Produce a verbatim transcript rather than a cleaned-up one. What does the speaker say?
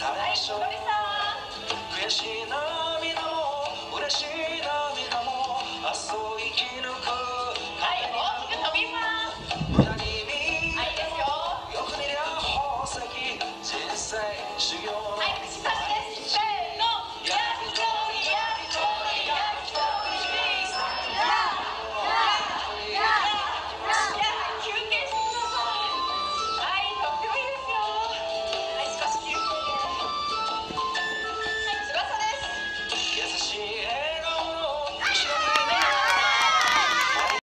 はい、のりさん。悔しい涙も嬉しい涙も明日を生き抜く。はい、大きく飛びます。無駄に見はい、いいですよ。よく見りゃ宝石人生修行のはい、串刺しです。